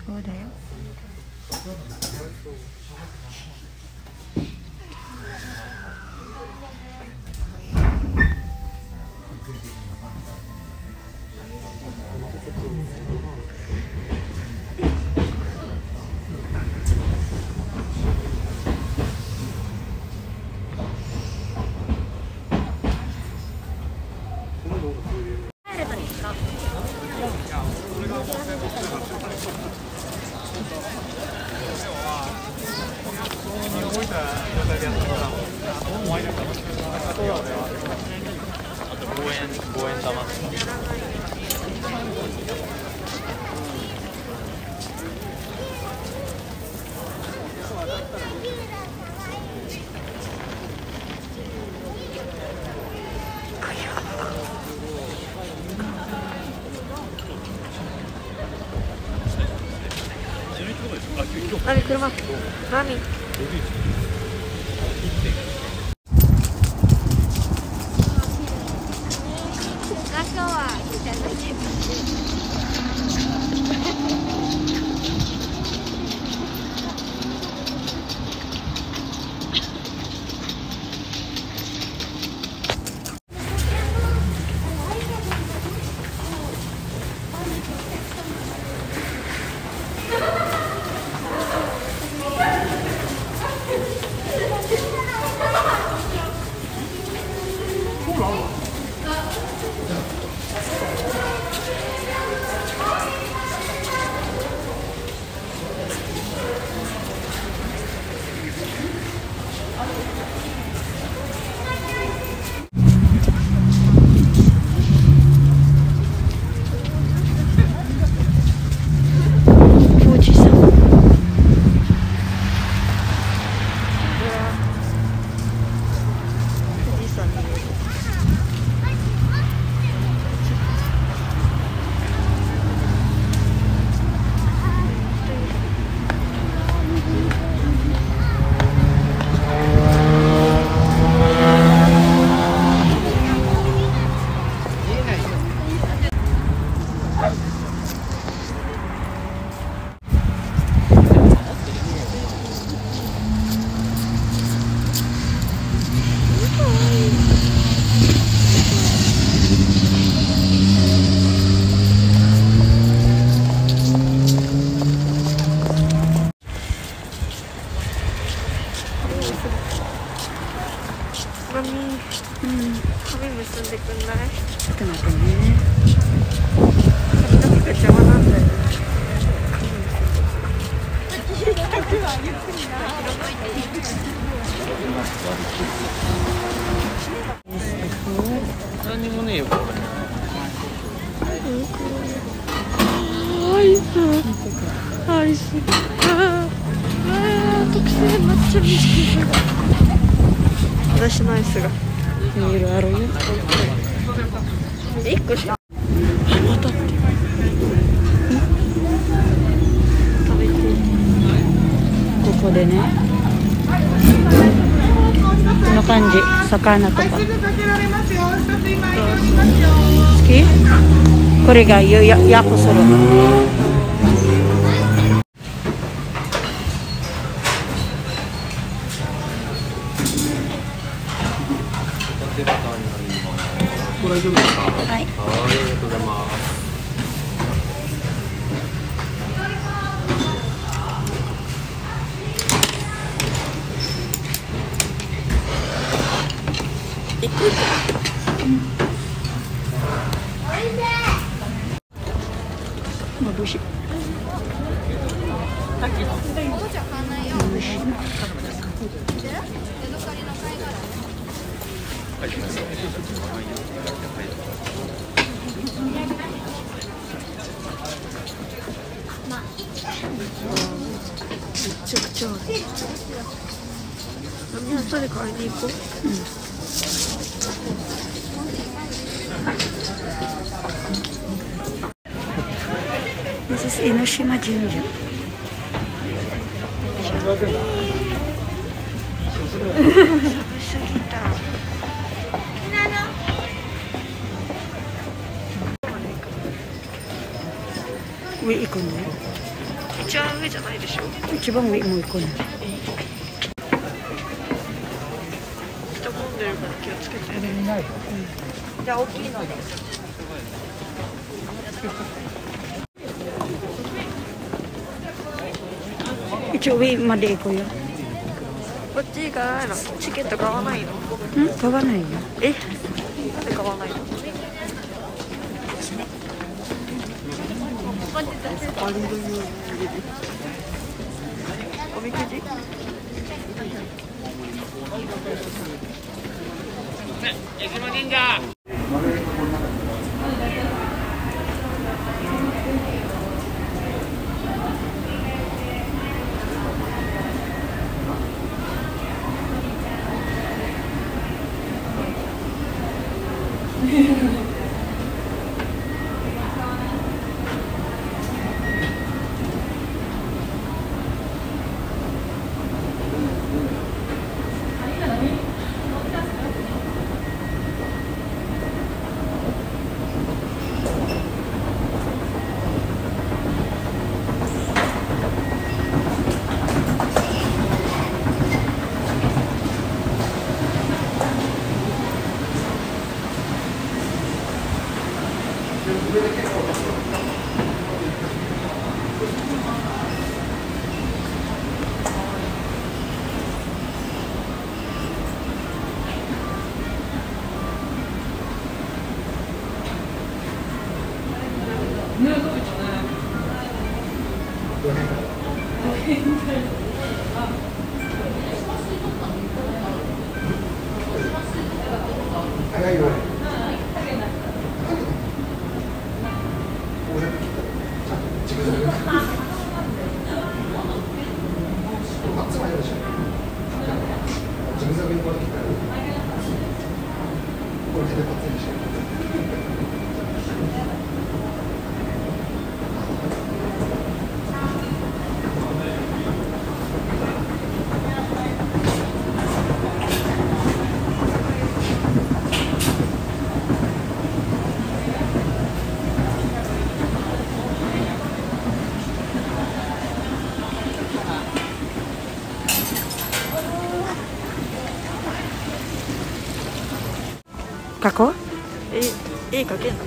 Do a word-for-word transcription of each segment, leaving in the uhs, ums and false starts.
そうだよ。 何車？何？中はいいじゃないけど。 何にもねえよこれ。 アイスアイスああ特製抹茶ミルク私のアイスがいろいろあるよ。 いっこしかまたって食べてここでねこの感じ魚とか好き？これがややこするこれ大丈夫ですか？ はい、 ありがとうございます。 いくまぶしい。 めちゃくちゃある。みんな後で買いに行こう。うん。 This is Enoshima 神社。 寒すぎた。 上行くの？ 一番上じゃないでしょ。 一番上もう一個ね。 人混んでるから気をつけて。うん、じゃあ大きいので。 一応上まで行こうよ。 こっち行かないの？チケット買わないの？ うん、買わないよ。 え？なんで買わないの？おみくじ？ 書こう。 絵、絵描けんの？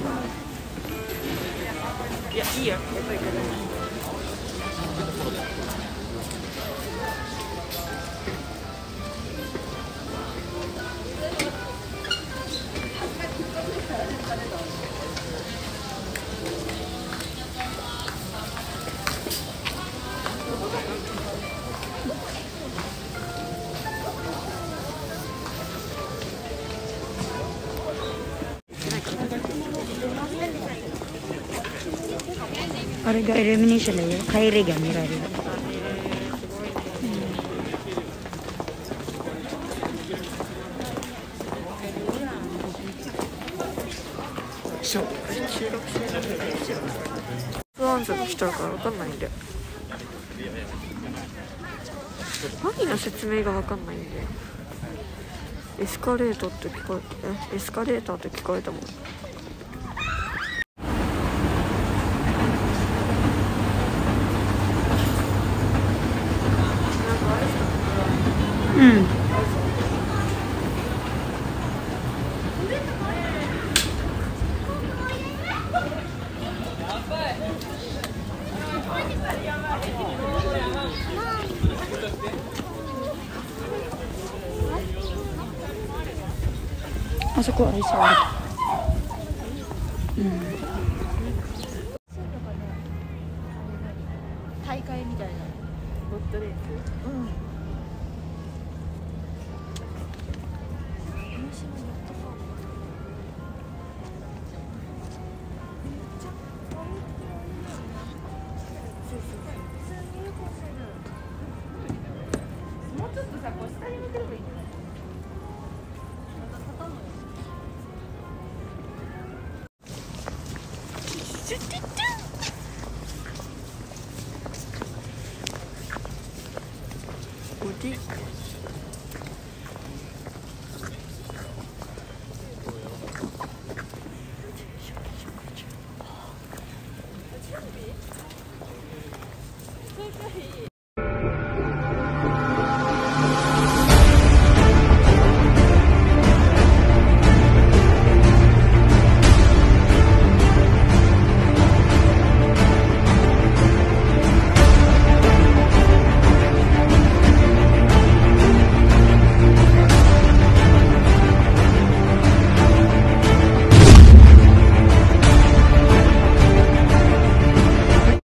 いや、いいよ。やっぱり描けない。 あれがイルミネーションだよ。帰りが見られる。 そう。中学生なんで不安定の人だから分かんないんだよ。何の説明が分かんないんだよ。エスカレートって聞こえ、え、エスカレーターって聞こえたもん。 うん。あそこありそう。うん。 大会みたいなボットレース。うん。もうちょっとさ、こう下に向ければいいんじゃない？オディ